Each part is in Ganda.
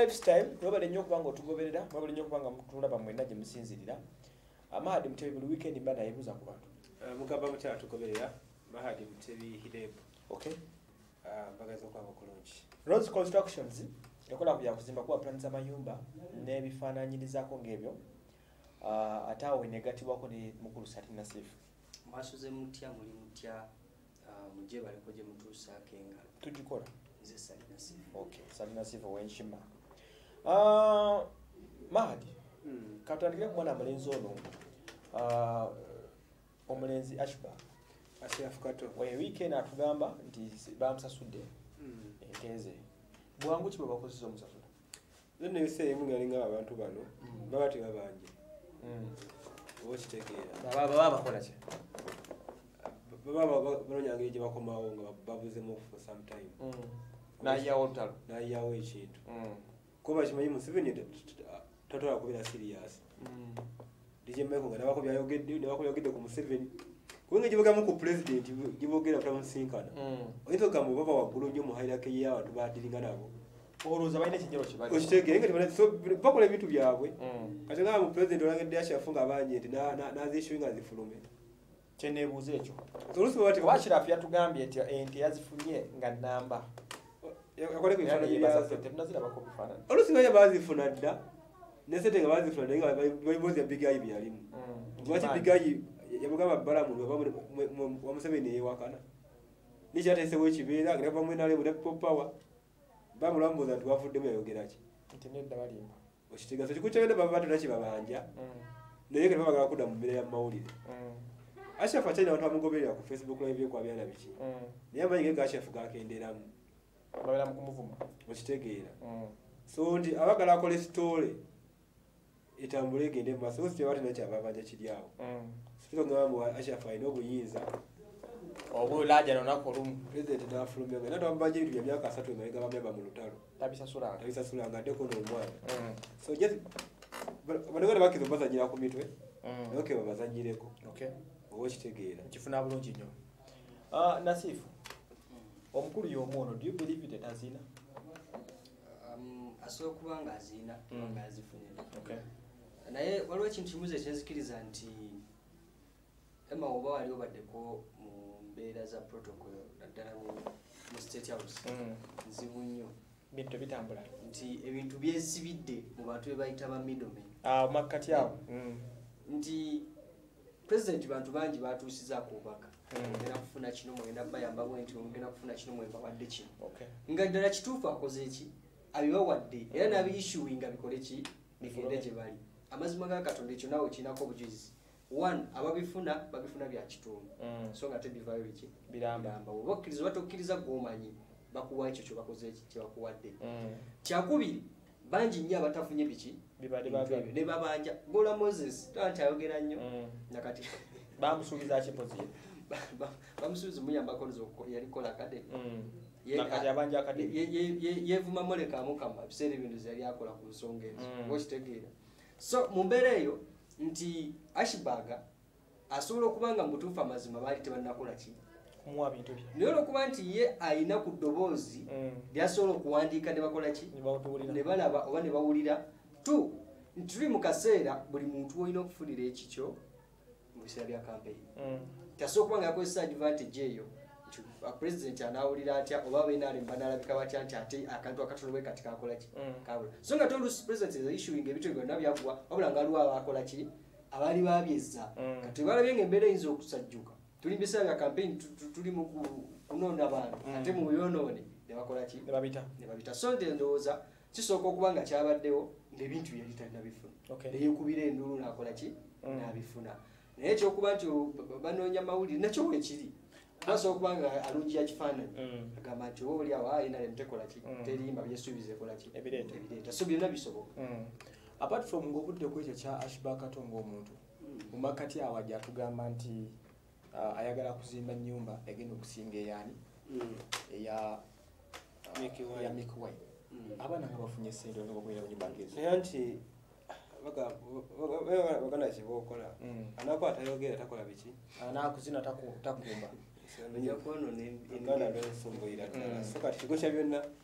lifestyle wabale nnyo kubanga otugoberera wabale nnyo kubanga tulaba mwenna gye musinzirira. Mahadi Mutebi buli weekend mba nayebuuza ku bantu. Mugamba mutya atugoberera Mahadi Mutebi Hireb. Okay. Bagaza kwabo kulungi. Rose Constructions yakola ku yakuzimba kuwa plans amayumba n'ebifaananyirizaako ng'ebyo. Ate awo wenegatibwako ne mukulu Sati Nasif. Mwasuze mutya muli mutya mujje baliko gye mutuusaako engalo. Tugikola. Nze Sati Nasif. Okay, Sati Nasif ow'Enshima. Mahadi. Katandikire ku mwana mulenzi ono. Omulenzi Ashburg Kato. We weekend atugamba nti bamusasudde. Enteze. Bwangu ki bwe bakozesa omusasula? Nne bise mu ngalinga abantu bano baba tebabanje. Okitegeera. Baba bakola ki? Baba banonyanga gye bakomawo nga babuzemu for some time. N'ayawo olutalo. N'ayawo ekintu. Kuba kimanyi Museveni tatwala kubeera serious. DJ Michael nga nabako byayogedde ku Museveni. Kubanga gye bagamu ku president gye boogera batamusinkana. Oyinza okugamba baba waggulu nnyo mu hierarchy y'abantu badiringa nabo. Olowooza balina ekijalo kye bali. Okitegeera nga bakola ebintu byabwe. Kati nga mu president olangedde ashafunga abangi nti n'azishyuwe nga zifulume. Kye neebuuza ekyo. Oluusi bwe bati Wakirafu yatugambye nti ente yazifunye nga nnamba. Yakoleko ebifaananyi byazo. Temunazirabako bifaananyi. Oluusi bajja baazifuna dda nesete nga baazifuna naye nga bayiboza bigayi byalimu. Lwaki bigayi yamugamba Balamu wa Museveni yeewakana. Nikyateesewo ekibeera nga nava mwenale mu people power. Bamulambuuza nti wavuddemu yayogera ki? Nti nedda balimba. Okitegeeza kikukyagenda baba batona kibabanja. Naye nga bagala kudda mu mbeera ya mawulire. Ashafu akyalina abantu bamugoberera ku Facebook live ku abyana biki. Naye amanyi ng'ega Ashafu gakenderamu. Babera mu kumuvuma. Okitegeera. So nti abagala akole story etambule egende mu maaso si tebatina kyababanja kiri awo. Sito ngamba Ashafu alina obuyinza. Obulaaja n'olunaku olumu. President n'afulumya nga nati bambanja ebintu bya myaka 3 emabega bameba mu lutalo. Tabisasulanga addeko n'omwana. So just banagala bakizo bazanyira ku mitwe. Okay babazanyireko. Okay. Oba okitegeera. Kifuna bulungi nnyo. Nasifu. Omukulu y'omwono, do you believe that azina? Asobola kuba nga azina nga azifunye. Okay. Naye waliwo ekintu kimuze ekyenzikiriza nti Emma oba wali obaddeko mu mbeera za protocol naddala mu State House. Nzibu nnyo. Bintu bitambula. Nti ebintu byesibidde mu bantu be bayita ba middlemen. Makkati awo. Nti President bantu bangi batuusizaako obubaka. Ngenda kufuna kino mwenda bayamba bwenti ngenda kufuna kino mwemba wadde kino. Okay. Nga ddala kituufu akoze eki abibawadde era n'abi-issuing bikole ki bigende gye bali. Amazima ga Katonda ekyo naawe kinako obujulizi. One babifuna bya kitundu. So nga tebivaayo biki biramba. Oba okkiriza oba tokkiriza gw'omanyi bakuwa ekyo kye bakoze eki kye bakuwadde. Kyakubiri bangi nnyo abatafunye biki ne babanja. Gola Moses tanti ayogera nnyo nakati bamusuubiza kipozi bamusuubiza muyambako yalikola akade nakati abanja akade yevuma moleka mukama biseera ebintu yali akola ku nsonga ezo okitegeera. So mu mbeera eyo nti Ashburg asobola okuba nga mutuufu amazima baali tebannakola ki kumuwa bintu bye naye olwokuba nti ye alina ku ddoboozi lyasobola okuwandiika ne bakola ki ne balaba oba ne bawulira tu nti tuli mu kaseera buli muntu olina okufunira ekikyo mu biseera bya campaign. Tasobola okuba nga yakozesa advantage eyo president anaawulira atya oba benaalem banaalabika batya nti ate akantu akatono bwe kati kakola ki kabula. So nga tolusi president is issuing ebintu byonna byakuwa wabula nga aliwo abakola ki abaali babyezza kati balabye ng'embeera eyinza okusajjuka tuli biseera bya campaign tuli mu kunonda abantu ate mu byonoone ne bakola ki ne babita. So ndowooza kisooka okuba nga kyabaddewo ng'ebintu byali talina bifuna neyekubira endulu n'akola ki n'abifuna. Naye ekyokuba nti banoonya mawulire nakyo weekiri basobola okuba nga alungiya kifaananyi agamba nti oba oli awo ayinale mutekola ki terimba byesuubiza ekola ki ebireeta. So byonna bisoboka. Apart from ng'obudde ku ekyo kya Ashburg Kato ng'omuntu mu makkati awo ajja atugamba nti ayagala kuzimba nnyumba egenda okusinga eyaani eya Mikiwai. Abaana nga bafunye ssente okubeera mu nnyumba ngezo. Naye nti baganda kibookola anakwata ayogera takola biki anakuzina takumba nja kwonoona enganda lwensumbuira ddala. So kati kigo kya byonna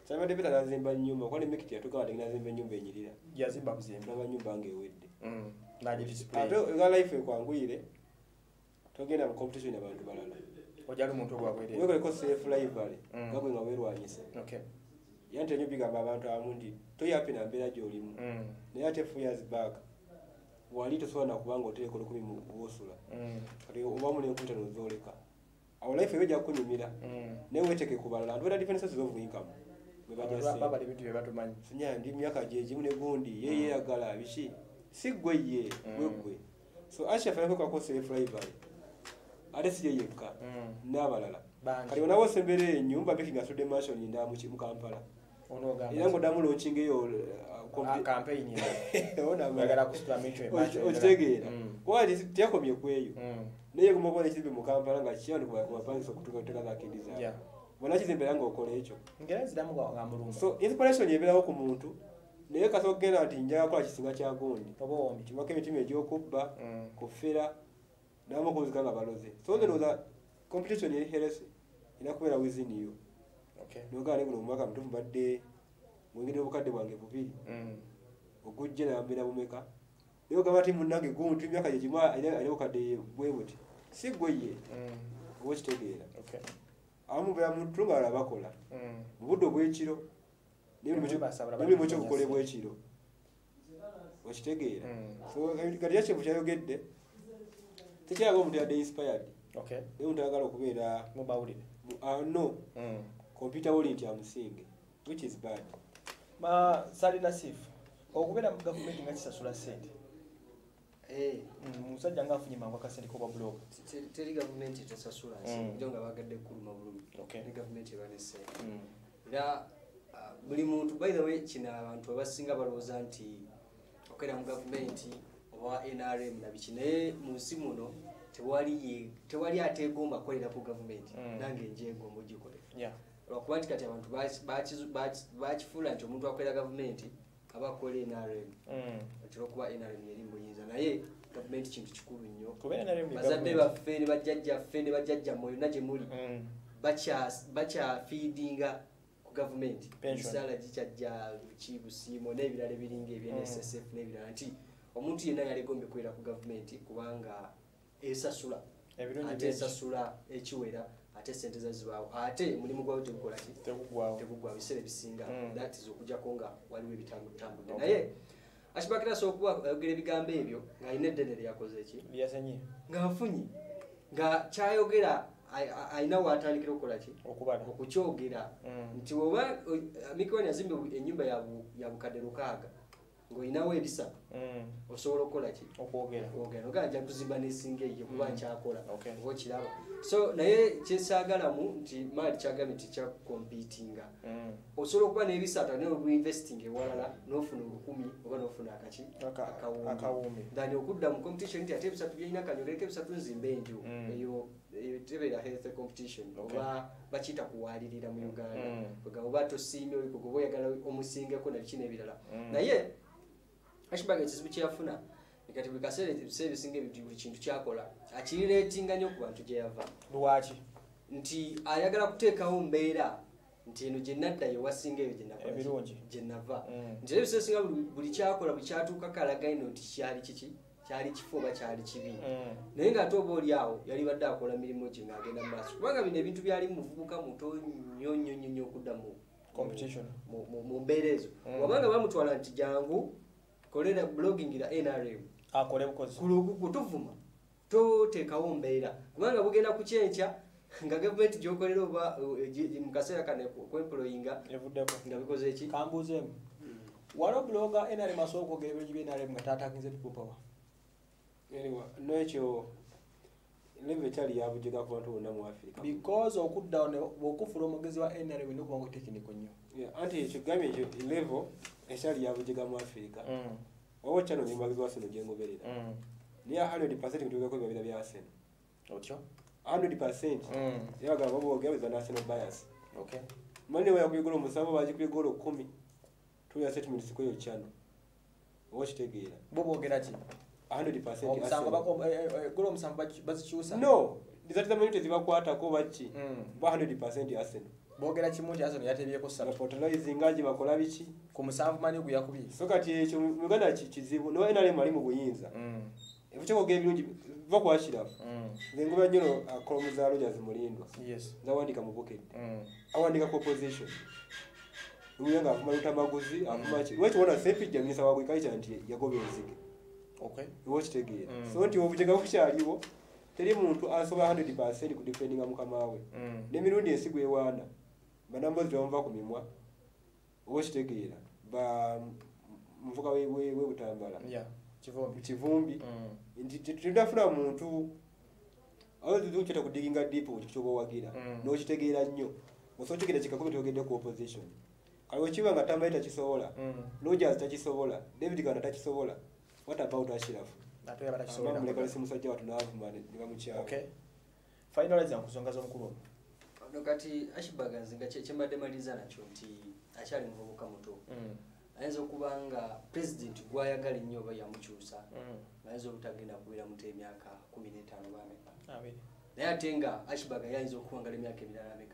Sama debita nazimba nyumba kwani mekiti yatuka ate nazimba nyumba enyirira. Yazimba kuzimba. Naba nyumba ngewedde. Naje display. Ate nga life ekwanguyire. Togenda mu competition abantu balala. Ojali muntu ogwabwere. Wewe ko safe life bale. Ngabwe nga werwanyise. Okay. Yante nyo bigamba abantu amundi. Toyi happy na mbera gyolimu. Naye ate 4 years back. Wali tosobola kubanga otereko 10 mu bosula. Kati oba muli nkuta nozoleka. Our life ejja kunyumira. Ne weteke kubalala. Ndo differences of income. Baba libintu byebatumanyi. Sinya ndi myaka jeje mune gundi yeye yagala bishi. Sigwe ye gwegwe. So Asha fanya ko safe life bale. Ate siye yekka. N'abalala. Kati onawo sembere nyumba bikinga sude mansion nda mu Kampala. Ono gamba. Irango damu launching yo campaign ya. Ona bagala kusitula micho mansion. Otegera. Kwali tyakomye kweyo. Naye kumubona kibe mu Kampala nga kyano kwa pangisa kutuka teka za kidiza. Yeah. Bona kizembera ngo okole ekyo. Ngereza damu ga mulungu. So inspiration yeberaho ku muntu. Naye kasogera ati njaa kwa kisinga kya gondi. Obombi. Kimake mitima egyokubba, kufera, namo kuzikanga baloze. So there was a competition in Helsinki. Inakubeera within you. Okay. Nogale guno mwaka mtufu badde mwingine obukadde bwange bubiri. Okujja na mbera bumeka. Leo kama timu nange guntu myaka yejima ali okadde bwebuti. Sigweye. Okitegeera. Okay. Amu bya muntu ngala bakola. Buddo bwekiro. Nibuli mucho kukolebwa ekiro. Okitegeera. So kati yache bukyayogedde. Tekyago omuntu yadde inspired. Okay. Leo ntagala okubeera mu bawulire. No. Computer wallet ya musinge, which is bad. Sali Nasif. Okubeera mu government nga kisasula sente. Musajja nga afunye mangu akasente ko blog. Teri government tesasula sente. Ndio nga bagadde kuluma bulumi. Okay. Ni government ebane sente. Era buli muntu by the way kina abantu abasinga balowooza nti okera mu government oba NRM na bikine mu nsi muno tewali ateegomba kolera ku government nange njeegomba ogikole. Yeah. Lwakuba nti kati abantu bakifuula nti omuntu akolera government aba akola NRM. Ekiro kuba NRM yeri muyinza naye government kintu kikulu nnyo. Bazadde baffe ne bajjajjaffe ne bajjajjammwe yonna gye muli bakya feedinga ku government. Misaala gikyajja kibusiimo n'ebirala ebiringa ebya-NSSF n'ebirala nti omuntu yenna yalegombe kwera ku government kubanga esasula. Ate esasula ekiwera ate sente zazibaawo ate mulimu gwawo tegukola ki tegugwa biseera bisinga that is okujjako nga waliwo ebitambudde naye Ashburg Kato okuba ayogera ebigambo ebyo ng'alina eddene lyakoze ki lyasenye ng'afunye nga kyayogera alina waatandikira okukola ki okukyogera nti oba Mikiwani yazimba ennyumba ya bukadde 6 ng'olinawo ebisatu osobola okukola ki okwogera oganja kuzimba n'esinga eyo kuba nkyakola oba okiraba so naye kyesaagalamu nti maali kyagambye nti kya competinga osobola okuba n'ebisatu naye olwinvesting ewalala n'ofuna 1000 oba n'ofuna akawumbi ndani okudda mu competition nti ate ebisatu byalina kanyogereko ebisatu nzimba enju eyo tebeera health competition oba bakiyita kuwalirira mu Uganda oba tosiimye oba oyagala omusingeko nabiki n'ebirala naye Ashburg ekizibu kyeyafuna kati buli kaseera ebisinga buli kintu kyakola akirireetinga nnyo ku bantu gye yava. Lwaki? Nti ayagala kuteekawo mbeera nti eno gye nadda ye wasinga eyo gye nava. Nti era ebiseera ebisinga buli kyakola buli kyatuuka kalaga ino nti kyali kiki kyali kifo oba kyali kibi. Naye ng'ate oba oli awo yali badde akola mirimu gye ng'agenda mu maaso kubanga bino ebintu byali muvubuka muto nnyo okudda mu competition mu mbeera ezo wabanga bamutwala nti jangu kolera blogging ila NRM akole bukozi kutuvuma toteekawo mbeera kubanga bugenda kucyenca nga government gyokolera oba mu kaseera kane kwemployinga evuddeko nga bikoze eki kambuzeemu waliwo bloga NRM asobola okwogera ebintu bya NRM nga taatakinze people power n'ekyo level ekyali yabujiga ku bantu bonna mu Africa because okudda okufula omugezi wa NRM n'okubanga tekiniko nnyo anti ekigambye ekyo level ekyali yabujiga mu Africa wowe kyano nyimbagizi wa Arsenal gye ngoberera niya 100% kutuuka ku bibira bya Arsenal otyo 100% yagamba boogera za national bias okay mane wa kuyigolo musabo baje kuyigolo 10 tuya statements ko yo kyano wowe kitegeera boogera ki 100% omusanga bako golo musamba bazikyusa no ndizatiza minute zibakwata ko bachi ba 100% Arsenal boogera kimu nti Arsenal yatebyeko 3 fertilizing aje bakola biki ku 7 mani guyakubye so kati ekyo Uganda kizibu no NRM ali mu buyinza ebichoko gebirungi va kwashira nzengoba nyono akolomuzaalo jazi mulindo yes zawandika mu pocket awandika ku opposition uyanga afuma maguzi afuma ki wechi wona sepi jamisa wagwe kaita nti yagobe nzige okay watch tegere so nti obujega kukyaliwo teri muntu asoba 100% ku defendinga mukamawe ne mirundi esigu ewana banambo zomva ku mimwa watch tegera ba mvuka we butambala yeah kivumbi ndi tindafuna muntu awo tuchita kudiginga deep ukichobo wagira no kitegeera nnyo osochekera kikakubi togende ku opposition kaliwe kiba nga tambaita kisobola Rogers takisobola David Kanda takisobola what about Ashraf atwe batakisobola mulekale simusajja watu naavu mane nibamuchya okay finalize akusonga zo mukuru nokati Ashburg nzinga kyembadde maliza nakyo nti akyali muvubuka muto ayinza okubanga president gwayagala ennyo oba yamukyusa ayinza obutagenda kubeera muto emyaka 15 bameka naye ate nga Ashburg yayinza okuwangala emyaka emirala ameka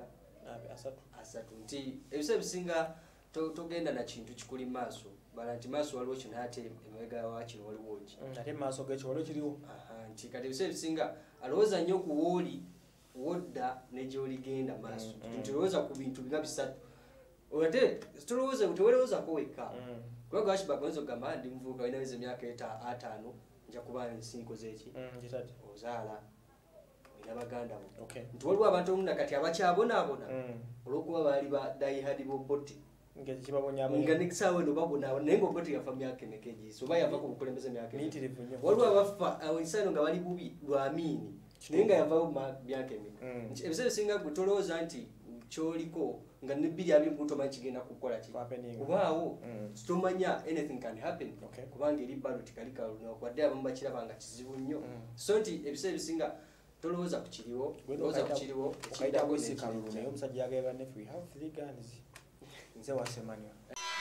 asatu nti ebisa bisinga togenda na kintu kikuli maaso bala nti maaso waliwo kino ate emabega wakino waliwo ki ate maaso g'ekyo waliwo kiriwo nti kati ebisa bisinga alowooza nnyo ku wooli wodda negyoligenda maaso nti olowooza ku bintu biga bisatu ate tolowooza ko wekka kubanga Ashburg oyinza okugamba ndi muvubuka oyinaweza emyaka 5 nja kuba nsinkoze eki ozaala oyina baganda bo nti waliwo abantu omunda kati abakyabonaabona olwokuba baali badayihadi boboti nga nekisaawe no babonaabona naye nga oboti yafa myaka emeka egiisa oba yava ku bukulembeze myaka waliwo abafa ensaano nga bali bubi lwamiini naye nga yavayo myaka emeka ebisa bisinga gwe tolowooza nti kyoliko nga ne 2 tomanyi kigenda kukola ki kubaawo sitomanya anything can happen kubanga eri balo tikalikaluna wadde abamu bakiraba nga kizibu nnyo so nti ebisa ebisinga tolowooza ku kiriwo okayita kwesikalulu naye omusajja yagamba nefe we have 3 guns nze wasemanya